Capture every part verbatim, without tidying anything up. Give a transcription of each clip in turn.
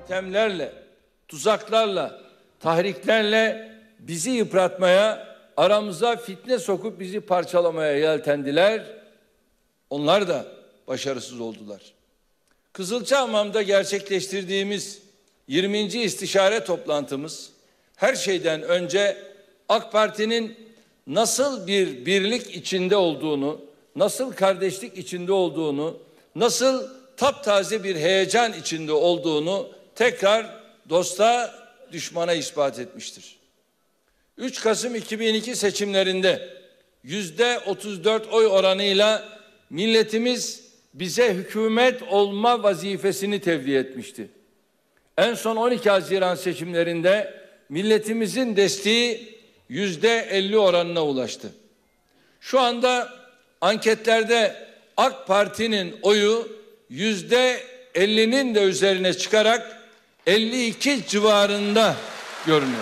temlerle, tuzaklarla, tahriklerle bizi yıpratmaya, aramıza fitne sokup bizi parçalamaya yeltendiler. Onlar da başarısız oldular. Kızılcahamam'da gerçekleştirdiğimiz yirminci istişare toplantımız her şeyden önce AK Parti'nin nasıl bir birlik içinde olduğunu, nasıl kardeşlik içinde olduğunu, nasıl taptaze bir heyecan içinde olduğunu tekrar dosta, düşmana ispat etmiştir. üç Kasım iki bin iki seçimlerinde yüzde otuz dört oy oranıyla milletimiz bize hükümet olma vazifesini tevdi etmişti. En son on iki Haziran seçimlerinde milletimizin desteği yüzde elli oranına ulaştı. Şu anda anketlerde AK Parti'nin oyu yüzde ellinin de üzerine çıkarak elli iki civarında görünüyor.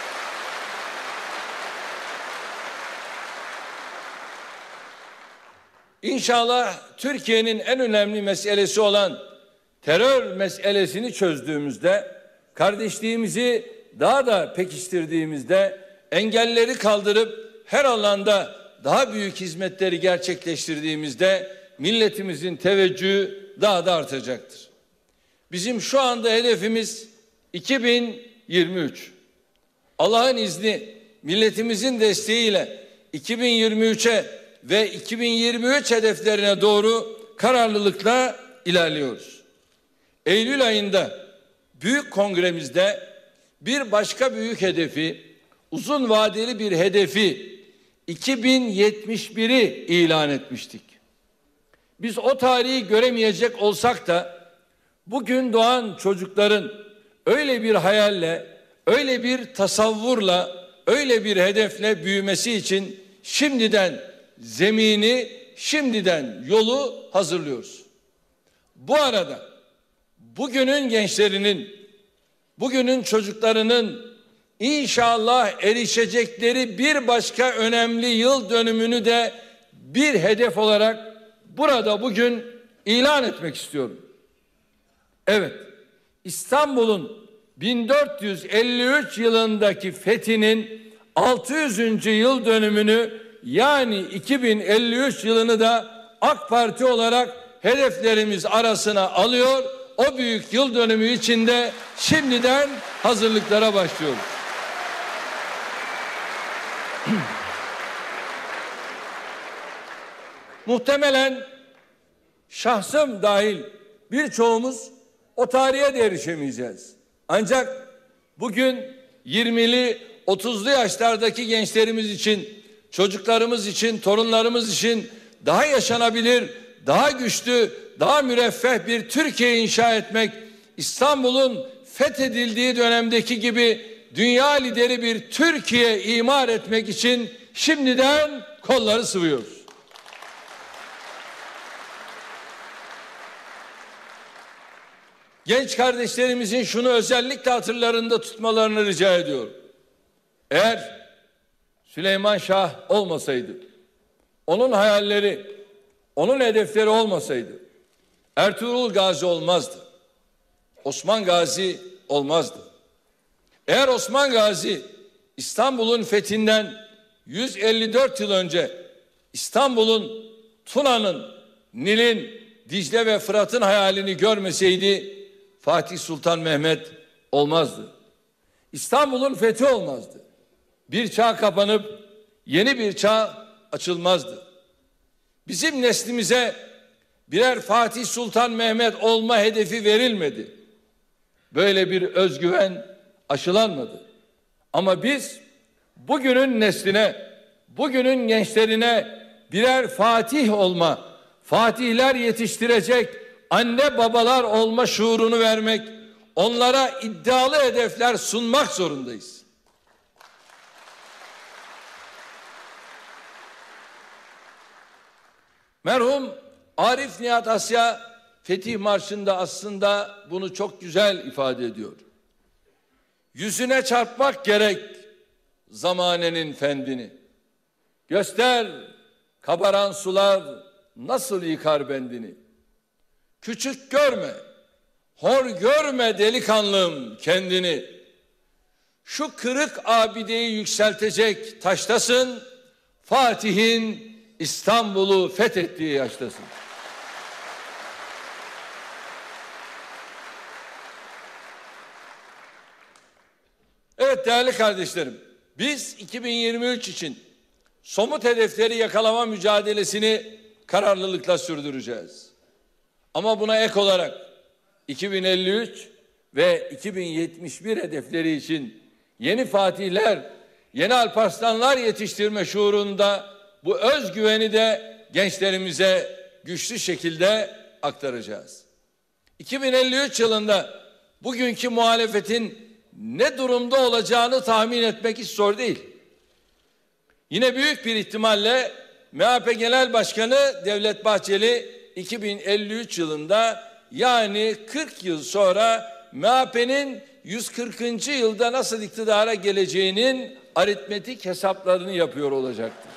İnşallah Türkiye'nin en önemli meselesi olan terör meselesini çözdüğümüzde, kardeşliğimizi daha da pekiştirdiğimizde, engelleri kaldırıp her alanda daha büyük hizmetleri gerçekleştirdiğimizde milletimizin teveccühü daha da artacaktır. Bizim şu anda hedefimiz iki bin yirmi üç. Allah'ın izni, milletimizin desteğiyle iki bin yirmi üçe ve iki bin yirmi üç hedeflerine doğru kararlılıkla ilerliyoruz. Eylül ayında büyük kongremizde bir başka büyük hedefi, uzun vadeli bir hedefi iki bin yetmiş biri ilan etmiştik. Biz o tarihi göremeyecek olsak da bugün doğan çocukların öyle bir hayalle, öyle bir tasavvurla, öyle bir hedefle büyümesi için şimdiden zemini, şimdiden yolu hazırlıyoruz. Bu arada bugünün gençlerinin, bugünün çocuklarının İnşallah erişecekleri bir başka önemli yıl dönümünü de bir hedef olarak burada bugün ilan etmek istiyorum. Evet, İstanbul'un bin dört yüz elli üç yılındaki fethinin altı yüzüncü yıl dönümünü, yani iki bin elli üç yılını da AK Parti olarak hedeflerimiz arasına alıyor. O büyük yıl dönümü içinde şimdiden hazırlıklara başlıyoruz. Muhtemelen şahsım dahil birçoğumuz o tarihe de erişemeyeceğiz. Ancak bugün yirmili, otuzlu yaşlardaki gençlerimiz için, çocuklarımız için, torunlarımız için daha yaşanabilir, daha güçlü, daha müreffeh bir Türkiye inşa etmek, İstanbul'un fethedildiği dönemdeki gibi dünya lideri bir Türkiye imar etmek için şimdiden kolları sıvıyoruz. Genç kardeşlerimizin şunu özellikle hatırlarında tutmalarını rica ediyorum. Eğer Süleyman Şah olmasaydı, onun hayalleri, onun hedefleri olmasaydı, Ertuğrul Gazi olmazdı. Osman Gazi olmazdı. Eğer Osman Gazi İstanbul'un fethinden yüz elli dört yıl önce İstanbul'un, Tuna'nın, Nil'in, Dicle ve Fırat'ın hayalini görmeseydi Fatih Sultan Mehmet olmazdı. İstanbul'un fethi olmazdı. Bir çağ kapanıp yeni bir çağ açılmazdı. Bizim neslimize birer Fatih Sultan Mehmet olma hedefi verilmedi. Böyle bir özgüven aşılanmadı. Ama biz bugünün nesline, bugünün gençlerine birer Fatih olma, Fatihler yetiştirecek anne babalar olma şuurunu vermek, onlara iddialı hedefler sunmak zorundayız. Merhum Arif Nihat Asya Fetih Marşı'nda aslında bunu çok güzel ifade ediyor. Yüzüne çarpmak gerek zamanenin fendini. Göster kabaran sular nasıl yıkar bendini. Küçük görme hor görme delikanlım kendini. Şu kırık abideyi yükseltecek taştasın, Fatih'in İstanbul'u fethettiği yaştasın. Evet değerli kardeşlerim, biz iki bin yirmi üç için somut hedefleri yakalama mücadelesini kararlılıkla sürdüreceğiz. Ama buna ek olarak iki bin elli üç ve iki bin yetmiş bir hedefleri için yeni fatihler, yeni Alparslanlar yetiştirme şuurunda bu özgüveni de gençlerimize güçlü şekilde aktaracağız. iki bin elli üç yılında bugünkü muhalefetin ne durumda olacağını tahmin etmek hiç zor değil. Yine büyük bir ihtimalle M H P Genel Başkanı Devlet Bahçeli iki bin elli üç yılında, yani kırk yıl sonra M H P'nin yüz kırkıncı yılda nasıl iktidara geleceğinin aritmetik hesaplarını yapıyor olacaktır.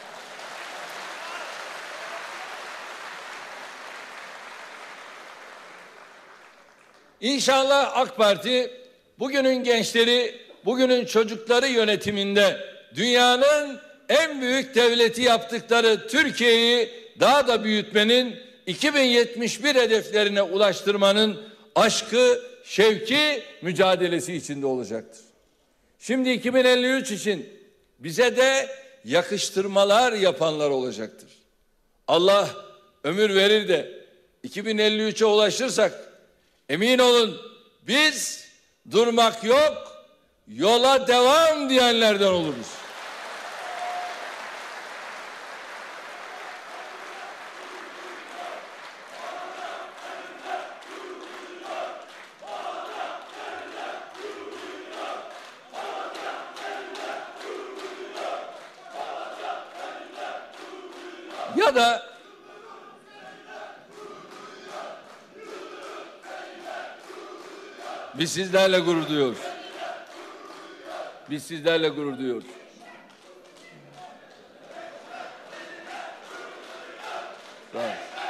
İnşallah AK Parti bugünün gençleri, bugünün çocukları yönetiminde dünyanın en büyük devleti yaptıkları Türkiye'yi daha da büyütmenin, iki bin yetmiş bir hedeflerine ulaştırmanın aşkı, şevki, mücadelesi içinde olacaktır. Şimdi iki bin elli üç için bize de yakıştırmalar yapanlar olacaktır. Allah ömür verir de iki bin elli üçe ulaşırsak emin olun biz durmak yok, yola devam diyenlerden oluruz. Ya da biz sizlerle gurur duyuyoruz. Biz sizlerle gurur duyuyoruz. Tamam.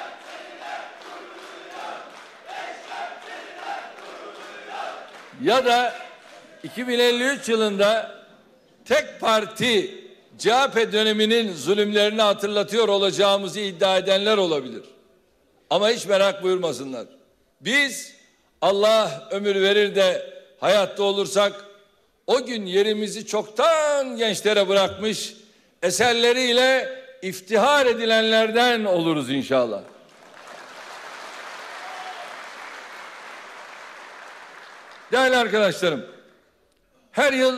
Ya da iki bin elli üç yılında tek parti C H P döneminin zulümlerini hatırlatıyor olacağımızı iddia edenler olabilir. Ama hiç merak buyurmasınlar. Biz Allah ömür verir de hayatta olursak o gün yerimizi çoktan gençlere bırakmış, eserleriyle iftihar edilenlerden oluruz inşallah. Değerli arkadaşlarım, her yıl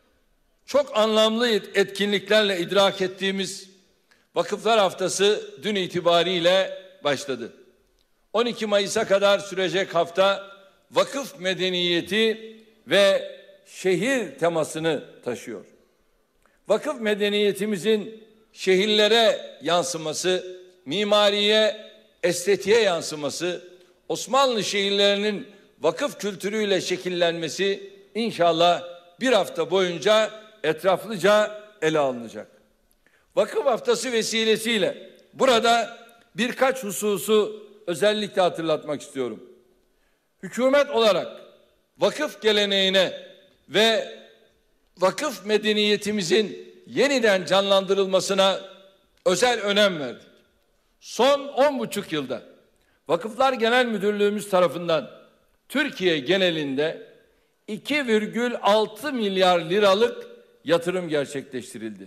çok anlamlı etkinliklerle idrak ettiğimiz Vakıflar Haftası dün itibariyle başladı. on iki Mayıs'a kadar sürecek hafta vakıf medeniyeti ve şehir temasını taşıyor. Vakıf medeniyetimizin şehirlere yansıması, mimariye, estetiğe yansıması, Osmanlı şehirlerinin vakıf kültürüyle şekillenmesi inşallah bir hafta boyunca etraflıca ele alınacak. Vakıf Haftası vesilesiyle burada birkaç hususu özellikle hatırlatmak istiyorum. Hükümet olarak vakıf geleneğine ve vakıf medeniyetimizin yeniden canlandırılmasına özel önem verdik. Son on buçuk yılda Vakıflar Genel Müdürlüğümüz tarafından Türkiye genelinde iki virgül altı milyar liralık yatırım gerçekleştirildi.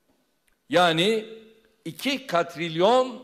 Yani iki katrilyon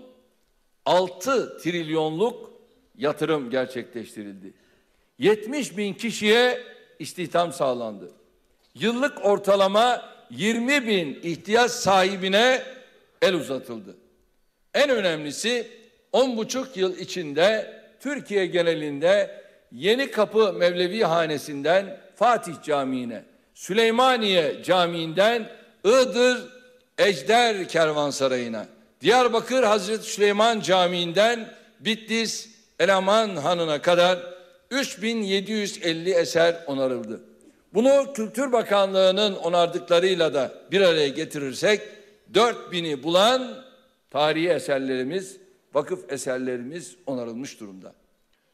altı trilyonluk yatırım gerçekleştirildi. yetmiş bin kişiye istihdam sağlandı. Yıllık ortalama yirmi bin ihtiyaç sahibine el uzatıldı. En önemlisi on buçuk yıl içinde Türkiye genelinde Yenikapı Mevlevi Hanesi'nden Fatih Camii'ne, Süleymaniye Camii'nden Iğdır Ejder Kervansarayı'na, Diyarbakır Hazreti Süleyman Camii'nden Bitlis Eleman Hanı'na kadar üç bin yedi yüz elli eser onarıldı. Bunu Kültür Bakanlığı'nın onardıklarıyla da bir araya getirirsek dört bini bulan tarihi eserlerimiz, vakıf eserlerimiz onarılmış durumda.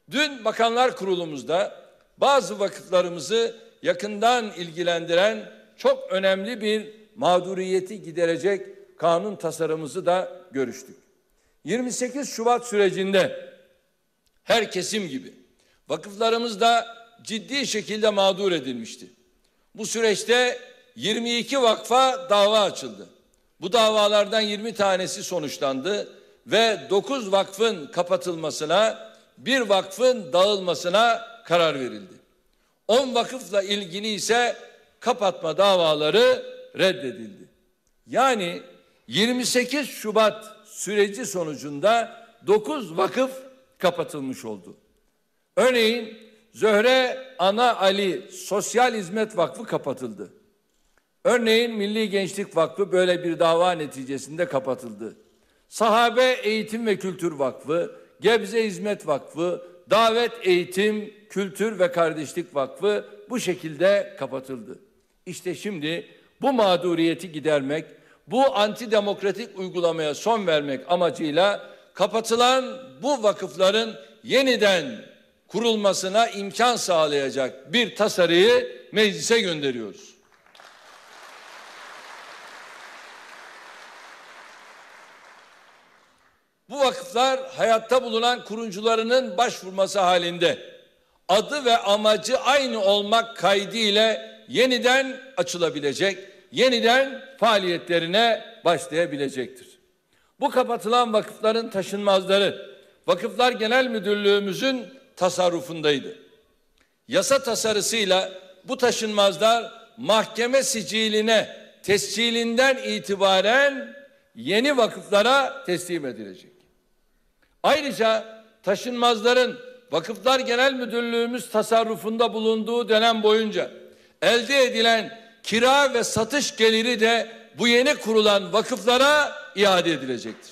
Dün Bakanlar Kurulumuzda bazı vakıflarımızı yakından ilgilendiren çok önemli bir mağduriyeti giderecek kanun tasarımımızı da görüştük. yirmi sekiz Şubat sürecinde her kesim gibi vakıflarımız da ciddi şekilde mağdur edilmişti. Bu süreçte yirmi iki vakfa dava açıldı. Bu davalardan yirmi tanesi sonuçlandı ve dokuz vakfın kapatılmasına, bir vakfın dağılmasına karar verildi. on vakıfla ilgili ise kapatma davaları reddedildi. Yani yirmi sekiz Şubat süreci sonucunda dokuz vakıf kapatılmış oldu. Örneğin Zöhre Ana Ali Sosyal Hizmet Vakfı kapatıldı. Örneğin Milli Gençlik Vakfı böyle bir dava neticesinde kapatıldı. Sahabe Eğitim ve Kültür Vakfı, Gebze Hizmet Vakfı, Davet Eğitim, Kültür ve Kardeşlik Vakfı bu şekilde kapatıldı. İşte şimdi bu mağduriyeti gidermek, bu antidemokratik uygulamaya son vermek amacıyla kapatılan bu vakıfların yeniden kurulmasına imkan sağlayacak bir tasarıyı meclise gönderiyoruz. Bu vakıflar hayatta bulunan kurucularının başvurması halinde adı ve amacı aynı olmak kaydıyla yeniden açılabilecek, yeniden faaliyetlerine başlayabilecektir. Bu kapatılan vakıfların taşınmazları Vakıflar Genel Müdürlüğümüzün tasarrufundaydı. Yasa tasarısıyla bu taşınmazlar mahkeme siciline tescilinden itibaren yeni vakıflara teslim edilecek. Ayrıca taşınmazların Vakıflar Genel Müdürlüğümüz tasarrufunda bulunduğu dönem boyunca elde edilen kira ve satış geliri de bu yeni kurulan vakıflara iade edilecektir.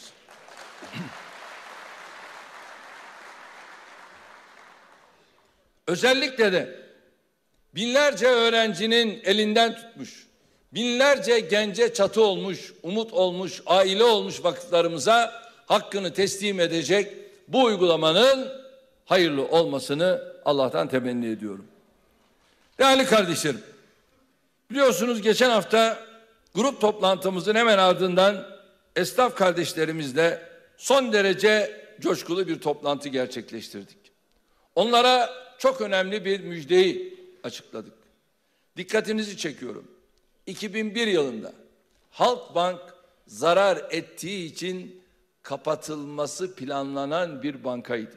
Özellikle de binlerce öğrencinin elinden tutmuş, binlerce gence çatı olmuş, umut olmuş, aile olmuş vakıflarımıza hakkını teslim edecek bu uygulamanın hayırlı olmasını Allah'tan temenni ediyorum. Değerli kardeşlerim, biliyorsunuz geçen hafta grup toplantımızın hemen ardından esnaf kardeşlerimizle son derece coşkulu bir toplantı gerçekleştirdik. Onlara çok önemli bir müjdeyi açıkladık. Dikkatinizi çekiyorum. iki bin bir yılında Halkbank zarar ettiği için kapatılması planlanan bir bankaydı.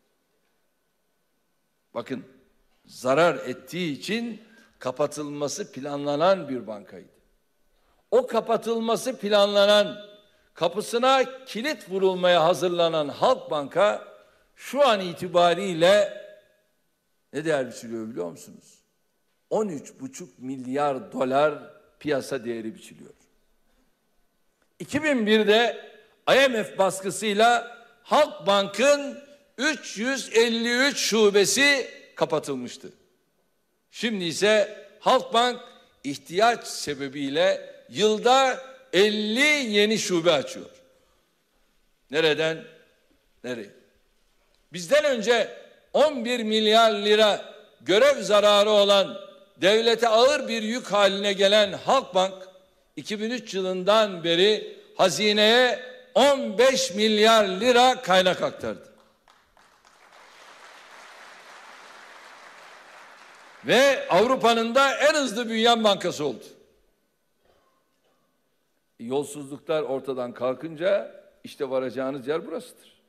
Bakın, zarar ettiği için kapatılması planlanan bir bankaydı. O kapatılması planlanan, kapısına kilit vurulmaya hazırlanan Halkbank'a şu an itibariyle ne değer biçiliyor biliyor musunuz? on üç buçuk milyar dolar piyasa değeri biçiliyor. iki bin birde I M F baskısıyla Halkbank'ın üç yüz elli üç şubesi kapatılmıştı. Şimdi ise Halkbank ihtiyaç sebebiyle yılda elli yeni şube açıyor. Nereden nereye? Bizden önce on bir milyar lira görev zararı olan, devlete ağır bir yük haline gelen Halkbank iki bin üç yılından beri hazineye on beş milyar lira kaynak aktardı. Ve Avrupa'nın da en hızlı büyüyen bankası oldu. Yolsuzluklar ortadan kalkınca işte varacağınız yer burasıdır.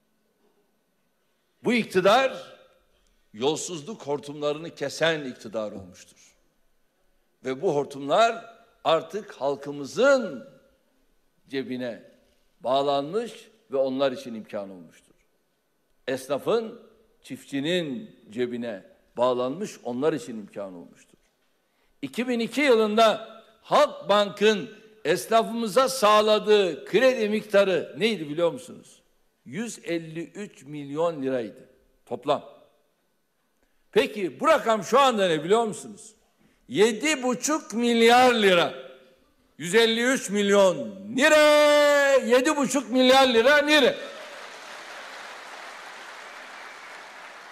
Bu iktidar yolsuzluk hortumlarını kesen iktidar olmuştur. Ve bu hortumlar artık halkımızın cebine bağlanmış ve onlar için imkan olmuştur. Esnafın, çiftçinin cebine bağlanmış, onlar için imkan olmuştur. iki bin iki yılında Halkbank'ın esnafımıza sağladığı kredi miktarı neydi biliyor musunuz? yüz elli üç milyon liraydı toplam. Peki bu rakam şu anda ne biliyor musunuz? yedi buçuk milyar lira. yüz elli üç milyon lira, yedi buçuk milyar lira lira.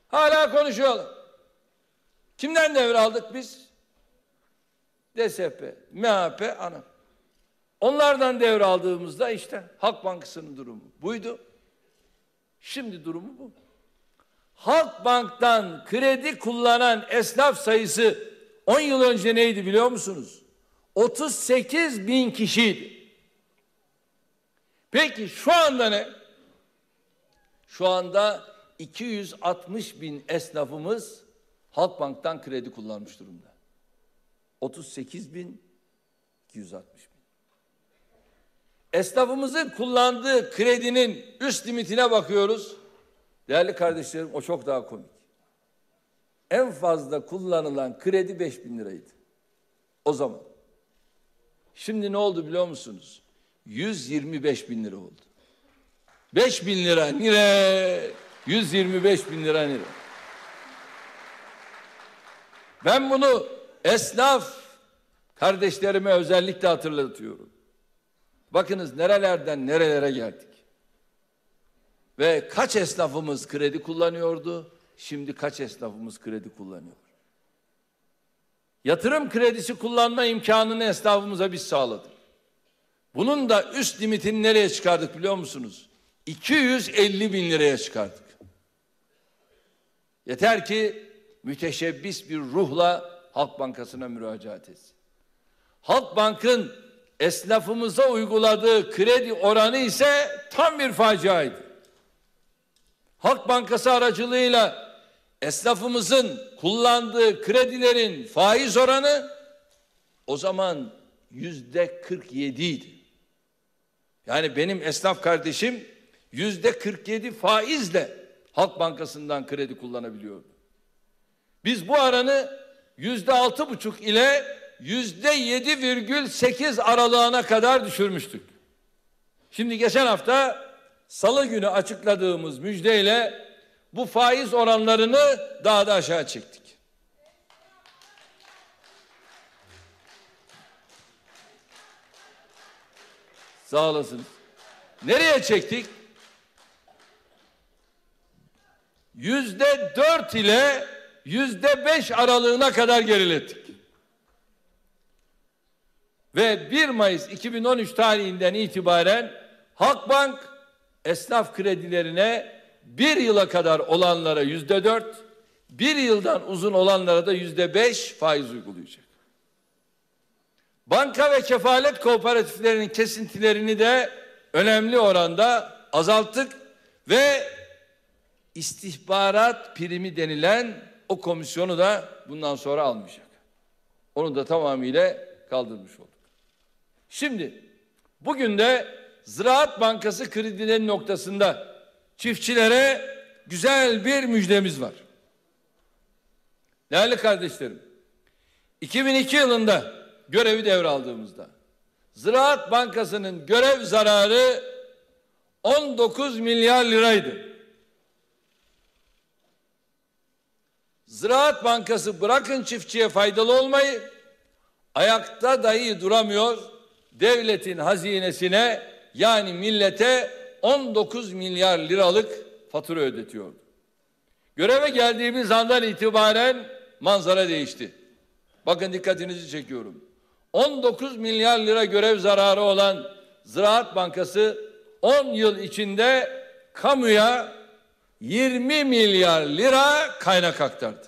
Hala konuşuyorlar. Kimden devraldık biz? D S P, M H P, ANAP. Onlardan devraldığımızda işte Halk Bankası'nın durumu buydu. Şimdi durumu bu. Halkbank'tan kredi kullanan esnaf sayısı on yıl önce neydi biliyor musunuz? otuz sekiz bin kişiydi. Peki şu anda ne? Şu anda iki yüz altmış bin esnafımız Halkbank'tan kredi kullanmış durumda. otuz sekiz bin, iki yüz altmış bin. Esnafımızın kullandığı kredinin üst limitine bakıyoruz. Değerli kardeşlerim, o çok daha komik. En fazla kullanılan kredi beş bin liraydı. O zaman. Şimdi ne oldu biliyor musunuz? yüz yirmi beş bin lira oldu. beş bin lira nire, yüz yirmi beş bin lira nire. Ben bunu esnaf kardeşlerime özellikle hatırlatıyorum. Bakınız nerelerden nerelere geldik. Ve kaç esnafımız kredi kullanıyordu? Şimdi kaç esnafımız kredi kullanıyor? Yatırım kredisi kullanma imkanını esnafımıza biz sağladık. Bunun da üst limitini nereye çıkardık biliyor musunuz? iki yüz elli bin liraya çıkardık. Yeter ki müteşebbis bir ruhla Halk Bankası'na müracaat etsin. Halkbank'ın esnafımıza uyguladığı kredi oranı ise tam bir faciaydı. Halk Bankası aracılığıyla esnafımızın kullandığı kredilerin faiz oranı o zaman yüzde kırk yedi idi. Yani benim esnaf kardeşim yüzde kırk yedi faizle Halk Bankası'ndan kredi kullanabiliyordu. Biz bu oranı yüzde altı buçuk ile yüzde yedi virgül sekiz aralığına kadar düşürmüştük. Şimdi geçen hafta Salı günü açıkladığımız müjdeyle bu faiz oranlarını daha da aşağı çektik. Sağ olasınız. Nereye çektik? Yüzde dört ile yüzde beş aralığına kadar gerilettik. Ve bir Mayıs iki bin on üç tarihinden itibaren Halkbank esnaf kredilerine bir yıla kadar olanlara yüzde dört, bir yıldan uzun olanlara da yüzde beş faiz uygulayacak. Banka ve kefalet kooperatiflerinin kesintilerini de önemli oranda azalttık ve istihbarat primi denilen o komisyonu da bundan sonra almayacak. Onu da tamamıyla kaldırmış olduk. Şimdi bugün de Ziraat Bankası kredileri noktasında çiftçilere güzel bir müjdemiz var. Değerli kardeşlerim, iki bin iki yılında görevi devraldığımızda Ziraat Bankası'nın görev zararı on dokuz milyar liraydı. Ziraat Bankası bırakın çiftçiye faydalı olmayı, ayakta dahi duramıyor, devletin hazinesine yani millete on dokuz milyar liralık fatura ödetiyordu. Göreve geldiğimiz andan itibaren manzara değişti. Bakın dikkatinizi çekiyorum. on dokuz milyar lira görev zararı olan Ziraat Bankası on yıl içinde kamuya yirmi milyar lira kaynak aktardı.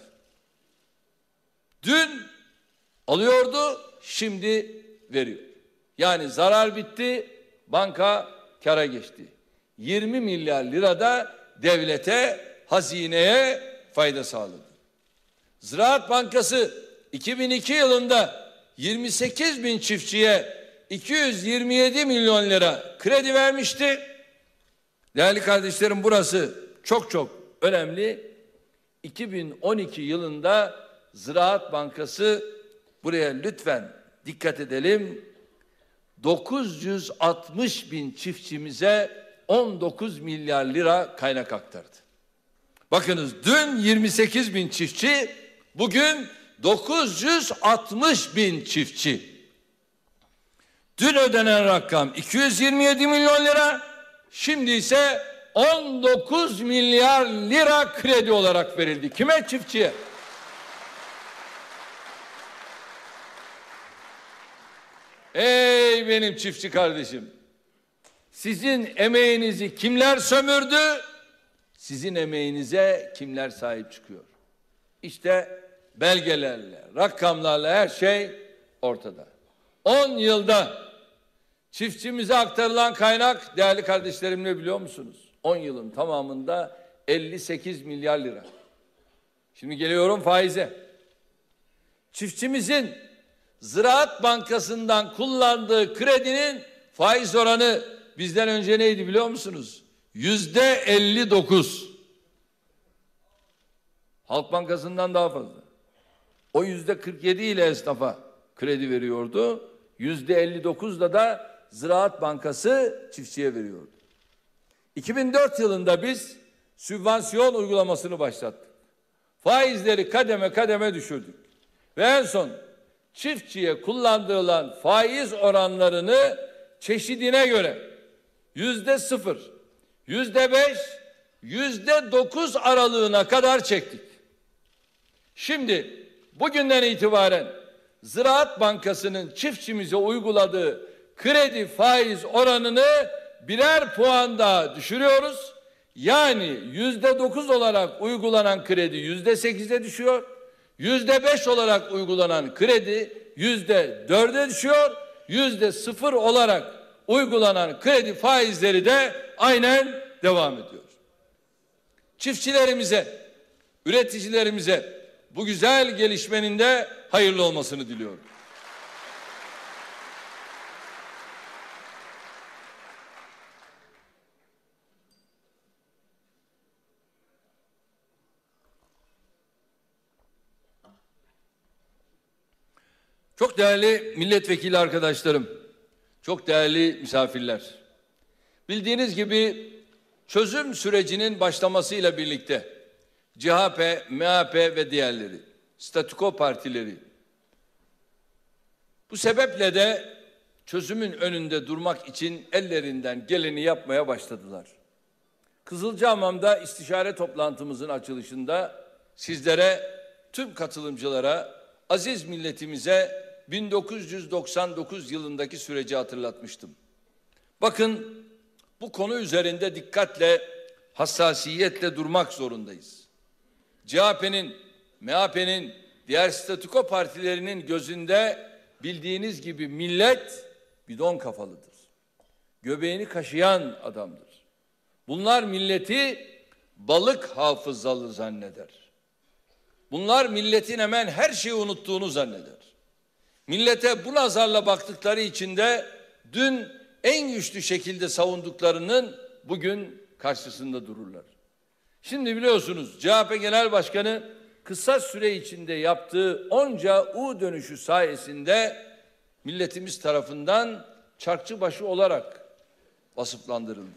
Dün alıyordu, şimdi veriyor. Yani zarar bitti, banka kâra geçti. yirmi milyar lira da devlete, hazineye fayda sağladı. Ziraat Bankası iki bin iki yılında yirmi sekiz bin çiftçiye iki yüz yirmi yedi milyon lira kredi vermişti. Değerli kardeşlerim, burası çok çok önemli. iki bin on iki yılında Ziraat Bankası, buraya lütfen dikkat edelim, dokuz yüz altmış bin çiftçimize on dokuz milyar lira kaynak aktardı. Bakınız, dün yirmi sekiz bin çiftçi, bugün dokuz yüz altmış bin çiftçi. Dün ödenen rakam iki yüz yirmi yedi milyon lira, şimdi ise on dokuz milyar lira kredi olarak verildi. Kime? Çiftçiye. Ey benim çiftçi kardeşim! Sizin emeğinizi kimler sömürdü? Sizin emeğinize kimler sahip çıkıyor? İşte belgelerle, rakamlarla her şey ortada. on yılda çiftçimize aktarılan kaynak, değerli kardeşlerim, ne biliyor musunuz? on yılın tamamında elli sekiz milyar lira. Şimdi geliyorum faize. Çiftçimizin Ziraat Bankası'ndan kullandığı kredinin faiz oranı bizden önce neydi biliyor musunuz? Yüzde elli dokuz. Halk Bankası'ndan daha fazla. O yüzde kırk yedi ile esnafa kredi veriyordu. Yüzde elli dokuzda da Ziraat Bankası çiftçiye veriyordu. iki bin dört yılında biz sübvansiyon uygulamasını başlattık. Faizleri kademe kademe düşürdük. Ve en son çiftçiye kullandırılan faiz oranlarını çeşidine göre yüzde sıfır, yüzde beş, yüzde dokuz aralığına kadar çektik. Şimdi bugünden itibaren Ziraat Bankası'nın çiftçimize uyguladığı kredi faiz oranını birer puan daha düşürüyoruz. Yani yüzde dokuz olarak uygulanan kredi yüzde sekize düşüyor. Yüzde beş olarak uygulanan kredi yüzde dörde düşüyor. Yüzde sıfır olarak uygulanan kredi faizleri de aynen devam ediyor. Çiftçilerimize, üreticilerimize bu güzel gelişmenin de hayırlı olmasını diliyorum. Çok değerli milletvekili arkadaşlarım, çok değerli misafirler. Bildiğiniz gibi çözüm sürecinin başlamasıyla birlikte C H P, M H P ve diğerleri, statüko partileri bu sebeple de çözümün önünde durmak için ellerinden geleni yapmaya başladılar. Kızılcahamam'da istişare toplantımızın açılışında sizlere, tüm katılımcılara, aziz milletimize bin dokuz yüz doksan dokuz yılındaki süreci hatırlatmıştım. Bakın, bu konu üzerinde dikkatle, hassasiyetle durmak zorundayız. C H P'nin, M H P'nin, diğer statüko partilerinin gözünde bildiğiniz gibi millet bidon kafalıdır. Göbeğini kaşıyan adamdır. Bunlar milleti balık hafızalı zanneder. Bunlar milletin hemen her şeyi unuttuğunu zanneder. Millete bu nazarla baktıkları için de dün en güçlü şekilde savunduklarının bugün karşısında dururlar. Şimdi biliyorsunuz C H P Genel Başkanı kısa süre içinde yaptığı onca U dönüşü sayesinde milletimiz tarafından çarkçıbaşı olarak vasıflandırıldı.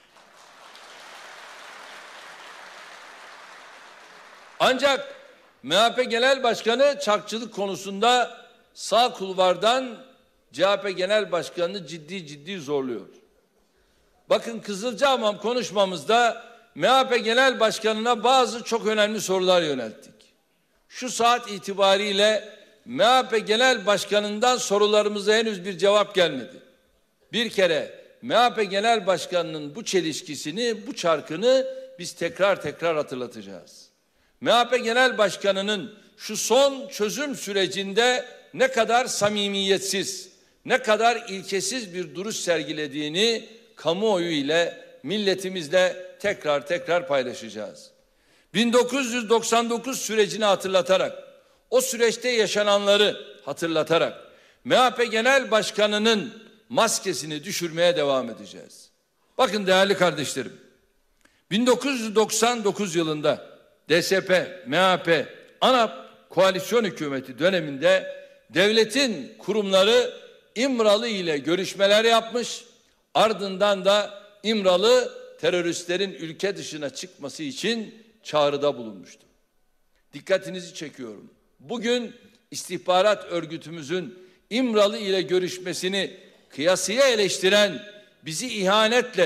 Ancak M H P Genel Başkanı çarkçılık konusunda sağ kulvardan C H P Genel Başkanı'nı ciddi ciddi zorluyor. Bakın, Kızılcahamam konuşmamızda M H P Genel Başkanı'na bazı çok önemli sorular yönelttik. Şu saat itibariyle M H P Genel Başkanı'ndan sorularımıza henüz bir cevap gelmedi. Bir kere M H P Genel Başkanı'nın bu çelişkisini, bu çarkını biz tekrar tekrar hatırlatacağız. M H P Genel Başkanı'nın şu son çözüm sürecinde ne kadar samimiyetsiz, ne kadar ilkesiz bir duruş sergilediğini kamuoyu ile, milletimizle tekrar tekrar paylaşacağız. bin dokuz yüz doksan dokuz sürecini hatırlatarak, o süreçte yaşananları hatırlatarak M H P Genel Başkanı'nın maskesini düşürmeye devam edeceğiz. Bakın değerli kardeşlerim, bin dokuz yüz doksan dokuz yılında D S P, M H P, ANAP koalisyon hükümeti döneminde devletin kurumları İmralı ile görüşmeler yapmış, ardından da İmralı teröristlerin ülke dışına çıkması için çağrıda bulunmuştu. Dikkatinizi çekiyorum. Bugün istihbarat örgütümüzün İmralı ile görüşmesini kıyasıya eleştiren, bizi ihanetle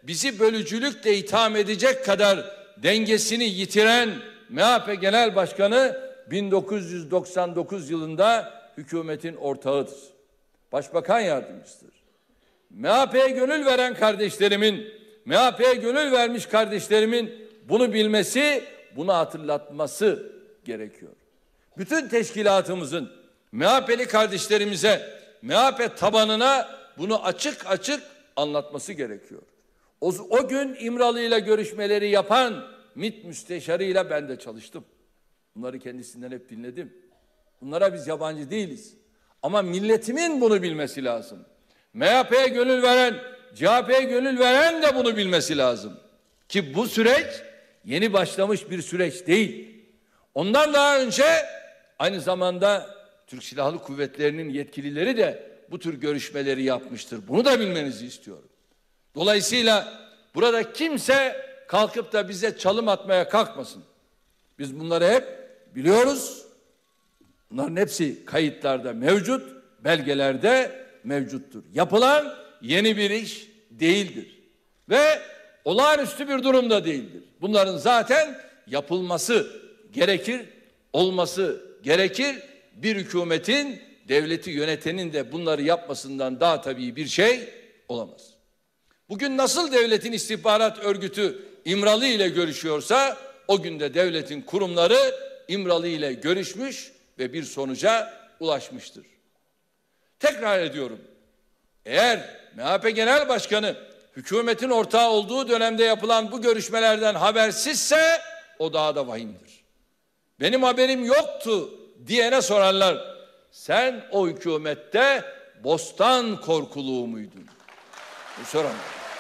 bizi bölücülükle itham edecek kadar dengesini yitiren M H P Genel Başkanı bin dokuz yüz doksan dokuz yılında hükümetin ortağıdır. Başbakan yardımcısıdır. M H P'ye gönül veren kardeşlerimin, M H P'ye gönül vermiş kardeşlerimin bunu bilmesi, bunu hatırlatması gerekiyor. Bütün teşkilatımızın M H P'li kardeşlerimize, M H P tabanına bunu açık açık anlatması gerekiyor. O, o gün İmralı ile görüşmeleri yapan MİT müsteşarıyla ben de çalıştım. Bunları kendisinden hep dinledim. Bunlara biz yabancı değiliz. Ama milletimin bunu bilmesi lazım. M H P'ye gönül veren, C H P'ye gönül veren de bunu bilmesi lazım. Ki bu süreç yeni başlamış bir süreç değil. Ondan daha önce aynı zamanda Türk Silahlı Kuvvetleri'nin yetkilileri de bu tür görüşmeleri yapmıştır. Bunu da bilmenizi istiyorum. Dolayısıyla burada kimse kalkıp da bize çalım atmaya kalkmasın. Biz bunları hep biliyoruz. Bunların hepsi kayıtlarda mevcut, belgelerde mevcuttur. Yapılan yeni bir iş değildir. Ve olağanüstü bir durumda değildir. Bunların zaten yapılması gerekir, olması gerekir. Bir hükümetin, devleti yönetenin de bunları yapmasından daha tabii bir şey olamaz. Bugün nasıl devletin istihbarat örgütü İmralı ile görüşüyorsa, o günde devletin kurumları İmralı ile görüşmüş ve bir sonuca ulaşmıştır. Tekrar ediyorum. Eğer M H P Genel Başkanı hükümetin ortağı olduğu dönemde yapılan bu görüşmelerden habersizse o daha da vahimdir. Benim haberim yoktu diyene sorarlar. Sen o hükümette bostan korkuluğu muydun? Bu soran.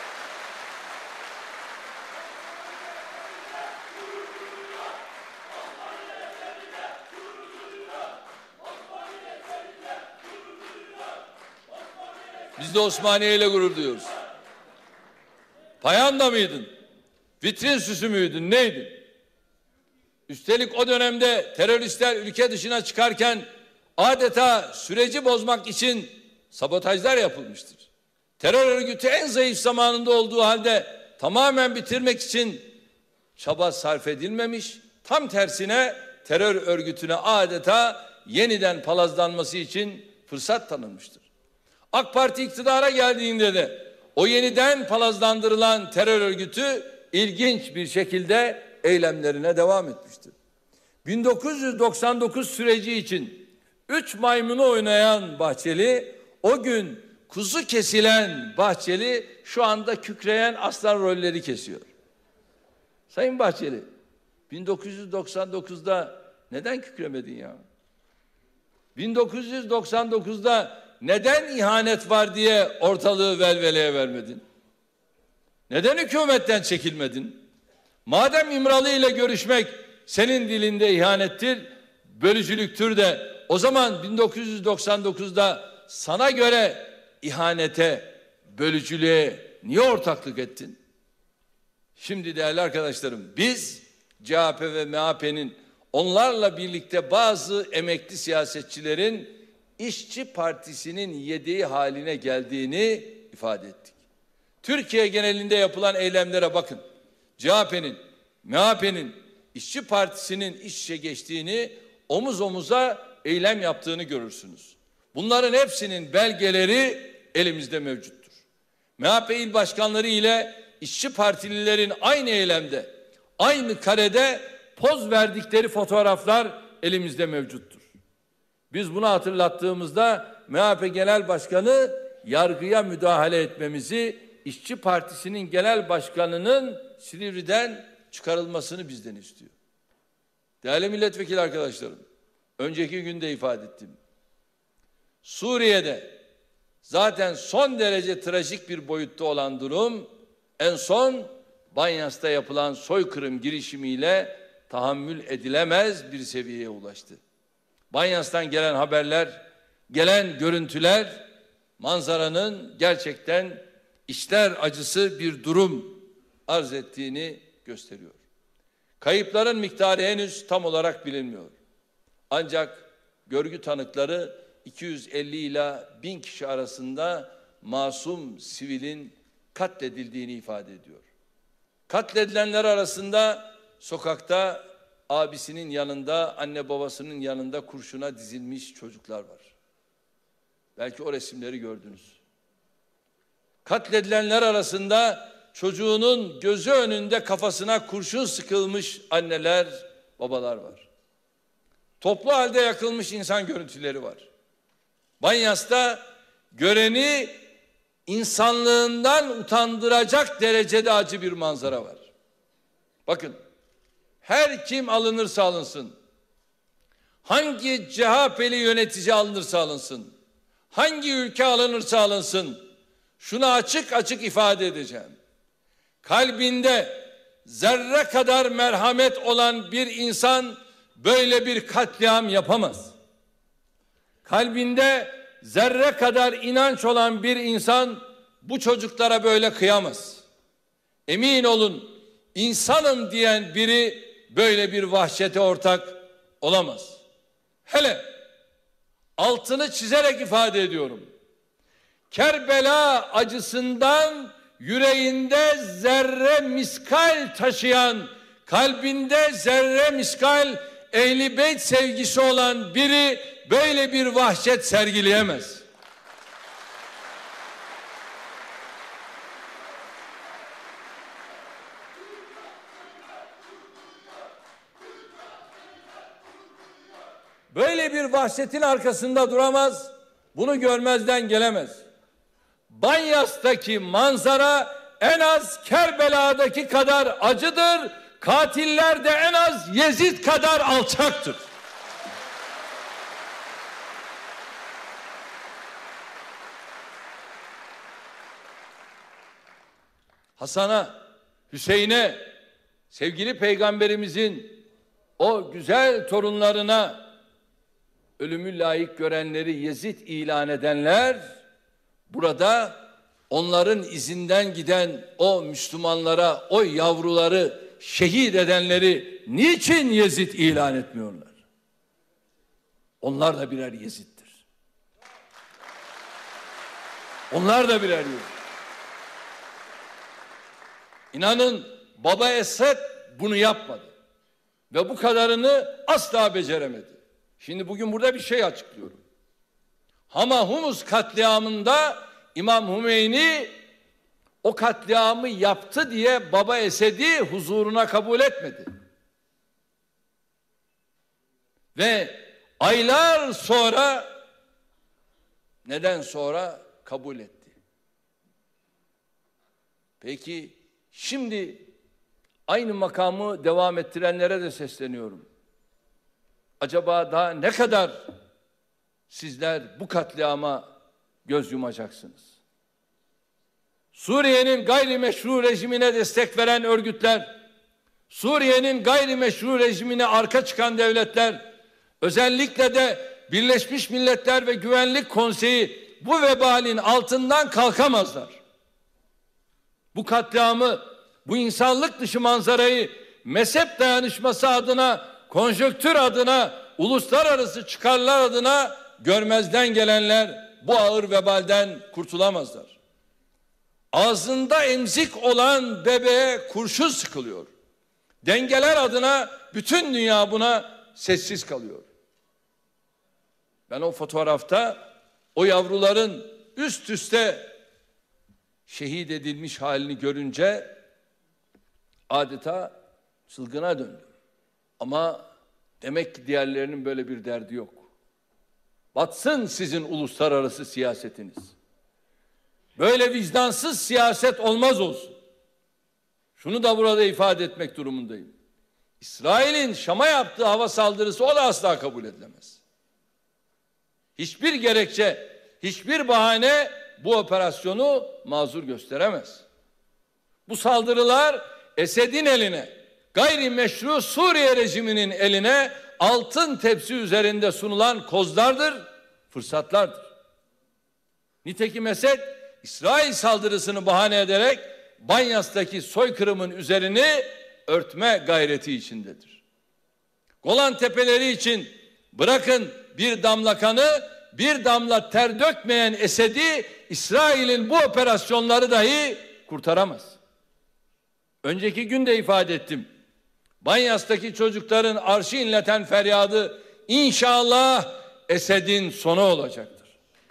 Biz de Osmaniye ile gurur duyuyoruz. Payanda mıydın? Vitrin süsü müydün? Neydin? Üstelik o dönemde teröristler ülke dışına çıkarken adeta süreci bozmak için sabotajlar yapılmıştır. Terör örgütü en zayıf zamanında olduğu halde tamamen bitirmek için çaba sarf edilmemiş. Tam tersine terör örgütüne adeta yeniden palazlanması için fırsat tanınmıştır. AK Parti iktidara geldiğinde de o yeniden palazlandırılan terör örgütü ilginç bir şekilde eylemlerine devam etmiştir. bin dokuz yüz doksan dokuz süreci için üç maymunu oynayan Bahçeli, o gün kuzu kesilen Bahçeli şu anda kükreyen aslan rolleri kesiyor. Sayın Bahçeli, bin dokuz yüz doksan dokuzda neden kükremedin ya? bin dokuz yüz doksan dokuzda neden ihanet var diye ortalığı velveleye vermedin? Neden hükümetten çekilmedin? Madem İmralı ile görüşmek senin dilinde ihanettir, bölücülüktür de o zaman bin dokuz yüz doksan dokuzda sana göre ihanete, bölücülüğe niye ortaklık ettin? Şimdi değerli arkadaşlarım, biz C H P ve M H P'nin onlarla birlikte bazı emekli siyasetçilerin İşçi Partisi'nin yedeği haline geldiğini ifade ettik. Türkiye genelinde yapılan eylemlere bakın. C H P'nin, M H P'nin, İşçi Partisi'nin iç içe geçtiğini, omuz omuza eylem yaptığını görürsünüz. Bunların hepsinin belgeleri elimizde mevcuttur. M H P il başkanları ile İşçi Partililerin aynı eylemde, aynı karede poz verdikleri fotoğraflar elimizde mevcuttur. Biz bunu hatırlattığımızda M H P Genel Başkanı yargıya müdahale etmemizi, İşçi Partisi'nin genel başkanının Silivri'den çıkarılmasını bizden istiyor. Değerli milletvekili arkadaşlarım, önceki günde ifade ettim. Suriye'de zaten son derece trajik bir boyutta olan durum, en son Banyas'ta yapılan soykırım girişimiyle tahammül edilemez bir seviyeye ulaştı. Banyas'tan gelen haberler, gelen görüntüler manzaranın gerçekten içler acısı bir durum arz ettiğini gösteriyor. Kayıpların miktarı henüz tam olarak bilinmiyor. Ancak görgü tanıkları iki yüz elli ila bin kişi arasında masum sivilin katledildiğini ifade ediyor. Katledilenler arasında sokakta abisinin yanında, anne babasının yanında kurşuna dizilmiş çocuklar var. Belki o resimleri gördünüz. Katledilenler arasında çocuğunun gözü önünde kafasına kurşun sıkılmış anneler, babalar var. Toplu halde yakılmış insan görüntüleri var. Banyas'ta göreni insanlığından utandıracak derecede acı bir manzara var. Bakın, her kim alınırsa alınsın, hangi C H P'li yönetici alınırsa alınsın, hangi ülke alınırsa alınsın, şunu açık açık ifade edeceğim. Kalbinde zerre kadar merhamet olan bir insan böyle bir katliam yapamaz. Kalbinde zerre kadar inanç olan bir insan bu çocuklara böyle kıyamaz. Emin olun, insanım diyen biri böyle bir vahşete ortak olamaz. Hele altını çizerek ifade ediyorum. Kerbela acısından yüreğinde zerre miskal taşıyan, kalbinde zerre miskal Ehl-i Beyt sevgisi olan biri böyle bir vahşet sergileyemez. Böyle bir vahşetin arkasında duramaz, bunu görmezden gelemez. Banyas'taki manzara en az Kerbela'daki kadar acıdır, katiller de en az Yezid kadar alçaktır. Hasan'a, Hüseyin'e, sevgili peygamberimizin o güzel torunlarına ölümü layık görenleri Yezid ilan edenler, burada onların izinden giden o Müslümanlara, o yavruları şehit edenleri niçin Yezid ilan etmiyorlar? Onlar da birer Yezid'dir. Onlar da birer Yezid. İnanın Baba Esed bunu yapmadı. Ve bu kadarını asla beceremedi. Şimdi bugün burada bir şey açıklıyorum. Hama Humus katliamında İmam Hümeyni o katliamı yaptı diye Baba Esed'i huzuruna kabul etmedi. Ve aylar sonra, neden sonra kabul etti. Peki şimdi aynı makamı devam ettirenlere de sesleniyorum. Acaba daha ne kadar sizler bu katliama göz yumacaksınız? Suriye'nin gayrimeşru rejimine destek veren örgütler, Suriye'nin gayrimeşru rejimine arka çıkan devletler, özellikle de Birleşmiş Milletler ve Güvenlik Konseyi bu vebalin altından kalkamazlar. Bu katliamı, bu insanlık dışı manzarayı mezhep dayanışması adına, konjonktür adına, uluslararası çıkarlar adına görmezden gelenler bu ağır vebalden kurtulamazlar. Ağzında emzik olan bebeğe kurşun sıkılıyor. Dengeler adına bütün dünya buna sessiz kalıyor. Ben o fotoğrafta o yavruların üst üste şehit edilmiş halini görünce adeta çılgına döndüm. Ama demek ki diğerlerinin böyle bir derdi yok. Batsın sizin uluslararası siyasetiniz. Böyle vicdansız siyaset olmaz olsun. Şunu da burada ifade etmek durumundayım. İsrail'in Şam'a yaptığı hava saldırısı o da asla kabul edilemez. Hiçbir gerekçe, hiçbir bahane bu operasyonu mazur gösteremez. Bu saldırılar Esed'in eline, gayrimeşru Suriye rejiminin eline altın tepsi üzerinde sunulan kozlardır, fırsatlardır. Nitekim Esed, İsrail saldırısını bahane ederek Banyas'taki soykırımın üzerini örtme gayreti içindedir. Golan Tepeleri için bırakın bir damla kanı, bir damla ter dökmeyen Esed'i İsrail'in bu operasyonları dahi kurtaramaz. Önceki gün de ifade ettim. Banyas'taki çocukların arşı inleten feryadı inşallah Esed'in sonu olacaktır.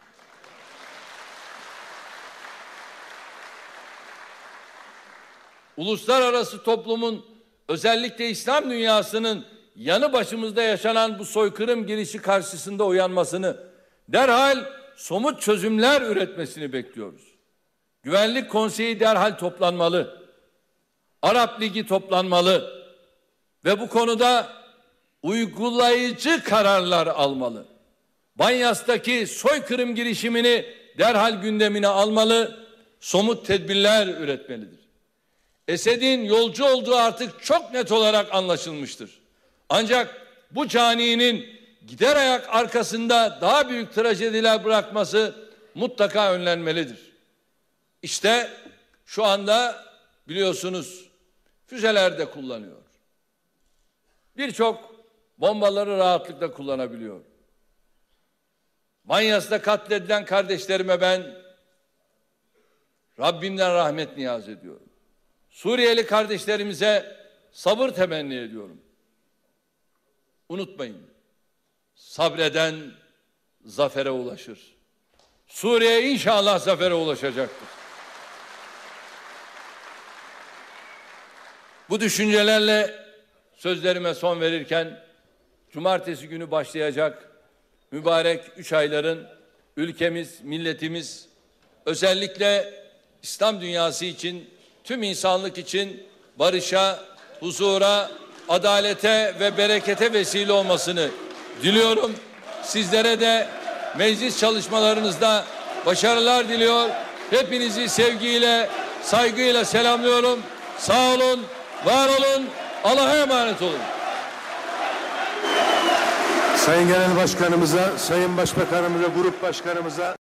Uluslararası toplumun, özellikle İslam dünyasının yanı başımızda yaşanan bu soykırım girişi karşısında uyanmasını, derhal somut çözümler üretmesini bekliyoruz. Güvenlik Konseyi derhal toplanmalı. Arap Ligi toplanmalı ve bu konuda uygulayıcı kararlar almalı. Banyas'taki soykırım girişimini derhal gündemine almalı, somut tedbirler üretmelidir. Esed'in yolcu olduğu artık çok net olarak anlaşılmıştır. Ancak bu caninin gider ayak arkasında daha büyük trajediler bırakması mutlaka önlenmelidir. İşte şu anda biliyorsunuz füzeler de kullanıyor. Birçok bombaları rahatlıkla kullanabiliyor. Banyas'ta katledilen kardeşlerime ben Rabbimden rahmet niyaz ediyorum. Suriyeli kardeşlerimize sabır temenni ediyorum. Unutmayın, sabreden zafere ulaşır. Suriye inşallah zafere ulaşacaktır. Bu düşüncelerle sözlerime son verirken, cumartesi günü başlayacak mübarek üç ayların ülkemiz, milletimiz, özellikle İslam dünyası için, tüm insanlık için barışa, huzura, adalete ve berekete vesile olmasını diliyorum. Sizlere de meclis çalışmalarınızda başarılar diliyor. Hepinizi sevgiyle, saygıyla selamlıyorum. Sağ olun, var olun, Allah'a emanet olun. Sayın Genel Başkanımıza, Sayın Başbakanımıza, Grup Başkanımıza